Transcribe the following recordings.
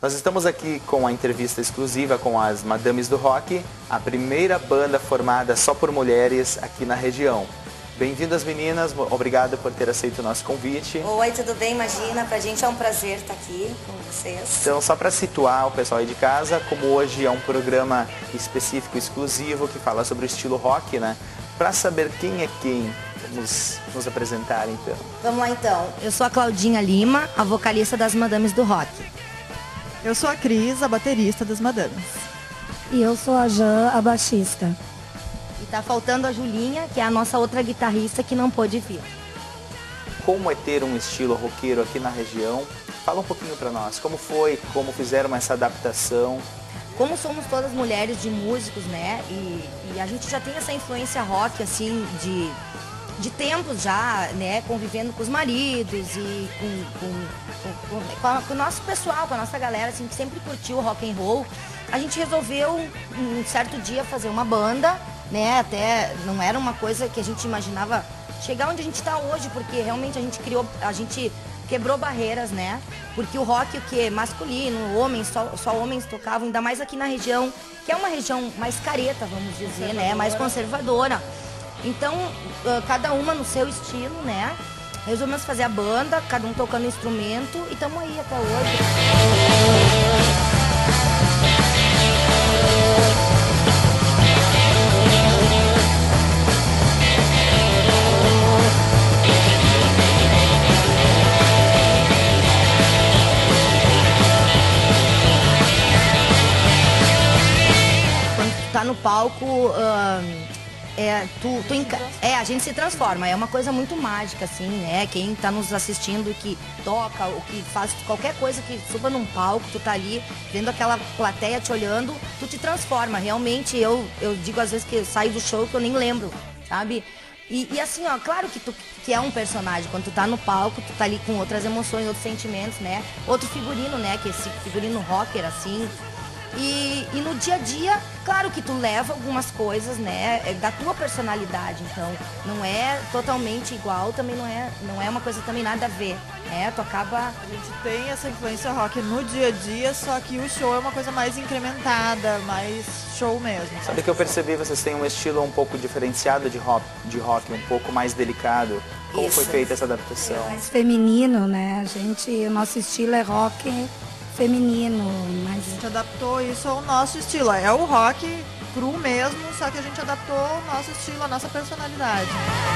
Nós estamos aqui com a entrevista exclusiva com as Madames do Rock, a primeira banda formada só por mulheres aqui na região. Bem-vindas, meninas, obrigado por ter aceito o nosso convite. Oi, tudo bem? Imagina, pra gente é um prazer estar aqui com vocês. Então, só para situar o pessoal aí de casa, como hoje é um programa específico, exclusivo, que fala sobre o estilo rock, né? Para saber quem é quem, vamos nos apresentar então. Vamos lá então. Eu sou a Claudinha Lima, a vocalista das Madames do Rock. Eu sou a Cris, a baterista das Madames. E eu sou a Jan, a baixista. E tá faltando a Julinha, que é a nossa outra guitarrista que não pôde vir. Como é ter um estilo roqueiro aqui na região? Fala um pouquinho para nós, como foi, como fizeram essa adaptação? Como somos todas mulheres de músicos, né, e a gente já tem essa influência rock, assim, de tempos já, né, convivendo com os maridos e com o nosso pessoal, com a nossa galera, assim, que sempre curtiu o rock and roll. A gente resolveu, um certo dia, fazer uma banda, né, até não era uma coisa que a gente imaginava chegar onde a gente está hoje, porque realmente a gente quebrou barreiras, né, porque o rock, o que masculino, homens, só homens tocavam, ainda mais aqui na região, que é uma região mais careta, vamos dizer, né, mais conservadora. Então, cada uma no seu estilo, né? Resolvemos fazer a banda, cada um tocando instrumento e estamos aí até hoje. Quando tu tá no palco... a gente se transforma, é uma coisa muito mágica, assim, né? Quem tá nos assistindo, que toca, ou que faz qualquer coisa que suba num palco, tu tá ali, vendo aquela plateia te olhando, tu te transforma. Realmente, eu digo às vezes que eu saio do show que eu nem lembro, sabe? E assim, ó, claro que é um personagem, quando tu tá no palco, tu tá ali com outras emoções, outros sentimentos, né? Outro figurino, né? Que é esse figurino rocker, assim. E no dia a dia, claro que tu leva algumas coisas, né, da tua personalidade, então não é totalmente igual, também não é uma coisa também nada a ver, né, tu acaba... A gente tem essa influência rock no dia a dia, só que o show é uma coisa mais incrementada, mais show mesmo. Sabe que eu percebi, vocês têm um estilo um pouco diferenciado de rock, um pouco mais delicado. Como Isso. foi feita essa adaptação? Mais feminino, né? O nosso estilo é rock feminino, A mas gente adaptou isso ao nosso estilo. É o rock cru mesmo, só que a gente adaptou ao nosso estilo, a nossa personalidade.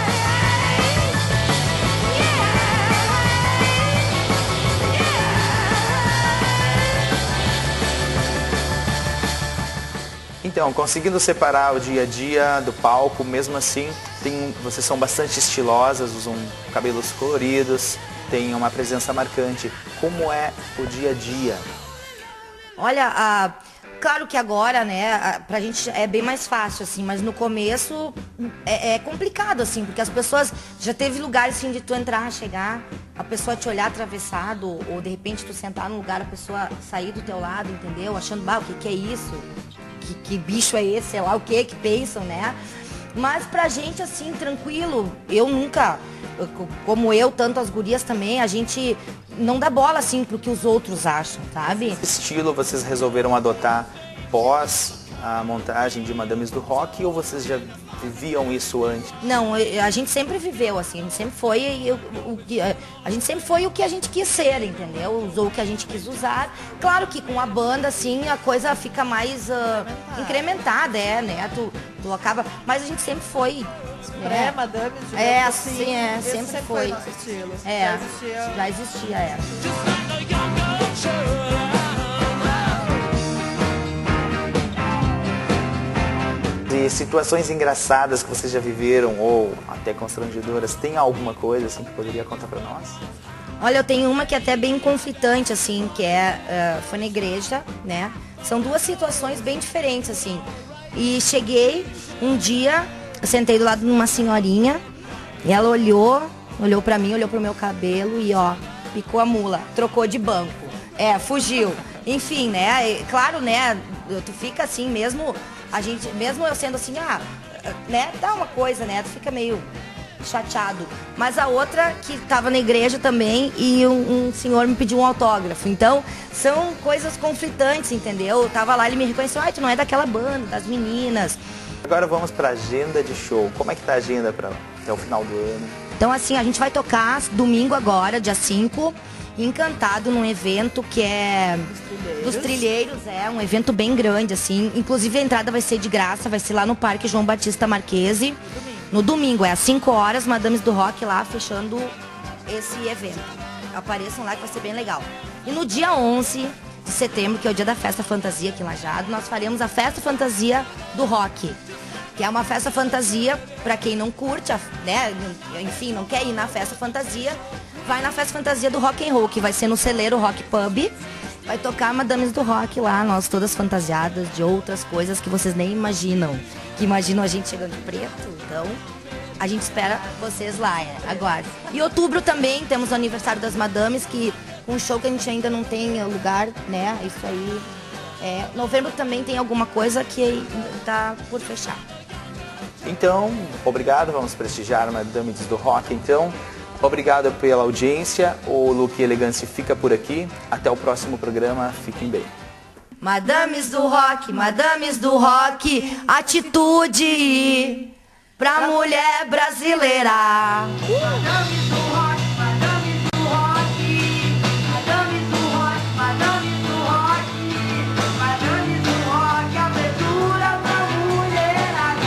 Então, conseguindo separar o dia a dia do palco, mesmo assim, vocês são bastante estilosas, usam cabelos coloridos, têm uma presença marcante. Como é o dia a dia? Olha, claro que agora, né, pra gente é bem mais fácil, assim, mas no começo é complicado, assim, porque as pessoas, já teve lugares, assim, de tu entrar, chegar, a pessoa te olhar atravessado, ou de repente tu sentar num lugar, a pessoa sair do teu lado, entendeu? Achando, o que é isso? Que bicho é esse? Sei lá o que pensam, né? Mas pra gente, assim, tranquilo, eu nunca, como eu, tanto as gurias também, a gente não dá bola, assim, pro que os outros acham, sabe? Que estilo vocês resolveram adotar pós a montagem de Madames do Rock, ou vocês já viviam isso antes? Não, a gente sempre viveu, assim, a gente sempre foi o que a gente quis ser, entendeu? Usou o que a gente quis usar. Claro que com a banda, assim, a coisa fica mais incrementada, né? Tu acaba... Mas a gente sempre foi... Pré-Madames, assim, sempre foi. Nosso estilo. Já existia. E situações engraçadas que vocês já viveram, ou até constrangedoras, tem alguma coisa assim que poderia contar pra nós? Olha, eu tenho uma que é até bem conflitante, assim, que foi na igreja, né? São duas situações bem diferentes, assim. E cheguei um dia, sentei do lado de uma senhorinha, e ela olhou pra mim, olhou pro meu cabelo e, ó, picou a mula, trocou de banco. Fugiu. Enfim, né? Claro, né? Tu fica assim mesmo... mesmo eu sendo assim, né, dá uma coisa, né, tu fica meio, chateado. Mas a outra que estava na igreja também e um senhor me pediu um autógrafo. Então, são coisas conflitantes, entendeu? Eu tava lá, ele me reconheceu, tu não é daquela banda, das meninas. Agora vamos para a agenda de show. Como é que tá a agenda até o final do ano? Então, assim, a gente vai tocar domingo agora, dia 5, Encantado, num evento que é dos trilheiros, um evento bem grande, assim. Inclusive, a entrada vai ser de graça, vai ser lá no Parque João Batista Marquese. No domingo, às 5 horas, Madames do Rock lá, fechando esse evento. Apareçam lá que vai ser bem legal. E no dia 11 de setembro, que é o dia da Festa Fantasia aqui em Lajeado, nós faremos a Festa Fantasia do Rock. Que é uma festa fantasia para quem não curte, né? Enfim, não quer ir na festa fantasia, vai na festa fantasia do Rock and Roll, que vai ser no Celeiro Rock Pub. Vai tocar Madames do Rock lá, nós todas fantasiadas de outras coisas que vocês nem imaginam. Que imaginam a gente chegando de preto, então a gente espera vocês lá, agora. E outubro também temos o aniversário das Madames, que um show que a gente ainda não tem lugar, né? Isso aí. Novembro também tem alguma coisa que tá por fechar. Então, obrigado, vamos prestigiar Madames do Rock, então. Obrigado pela audiência, o Look Elegância fica por aqui. Até o próximo programa, fiquem bem. Madames do Rock, atitude pra mulher brasileira. Madames do Rock, Madames do Rock, Madames do Rock, Madames do Rock, Madames do Rock, abertura pra mulherada.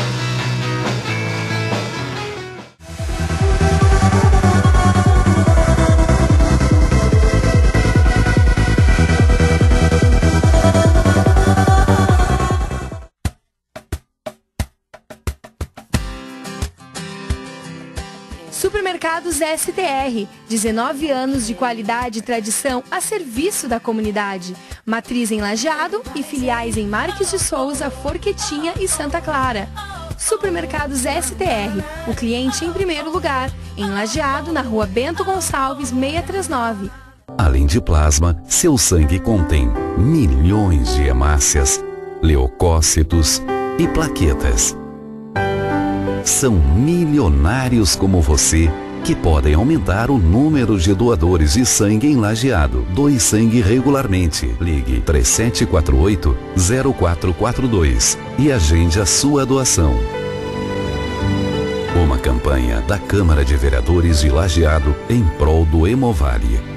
Supermercados STR, 19 anos de qualidade e tradição a serviço da comunidade. Matriz em Lajeado e filiais em Marques de Souza, Forquetinha e Santa Clara. Supermercados STR, o cliente em primeiro lugar, em Lajeado, na rua Bento Gonçalves, 639. Além de plasma, seu sangue contém milhões de hemácias, leucócitos e plaquetas. São milionários como você que podem aumentar o número de doadores de sangue em Lajeado. Doe sangue regularmente. Ligue 3748-0442 e agende a sua doação. Uma campanha da Câmara de Vereadores de Lajeado em prol do Hemovale.